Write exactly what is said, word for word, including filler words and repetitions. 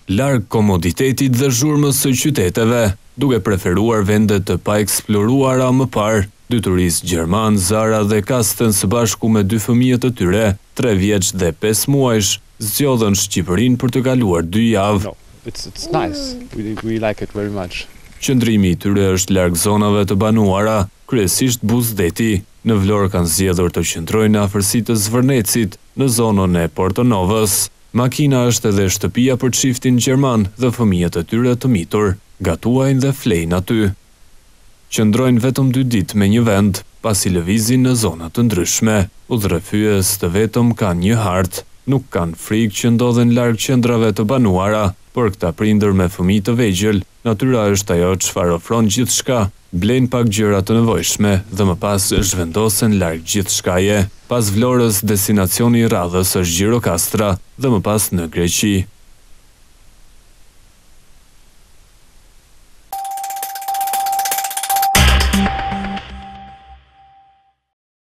larg komoditetit dhe zhurmës së qyteteve, duke preferuar vende të paeksploruara më parë. Dy turistë gjerman, Zara dhe Kasten, së bashku me dy fëmijët e tyre, tre vjeç dhe pesë muajsh, zgjodhen Shqipërinë për të kaluar dy javë. No, it's, it's nice. We, we like it very much. Qëndrimi i tyre është larg zonave të banuara, kryesisht Buzdeti. Në Vlorë kanë zgjedhur të qëndrojnë në afërsitë të Zvërnecit, në zonën e Portonovës. Makina është edhe shtëpia për çiftin gjerman dhe fëmijët e tyre të mitur, gatuajnë dhe flejnë aty. Qëndrojnë vetëm dy ditë me një vend, pasi lëvizin në zona të ndryshme. Udhërrefyes të vetëm kanë një hartë, nuk kanë frikë që ndodhen larg qendrave të banuara, por këta prindër me fëmijë të vegjël, natyra është ajo çfarë ofron gjithçka. Blejnë pak gjëra të nevojshme dhe më pas zhvendosen larg gjithçkaje. Pas Vlorës, destinacioni i radhës është Gjirokastra dhe më pas në Greqi.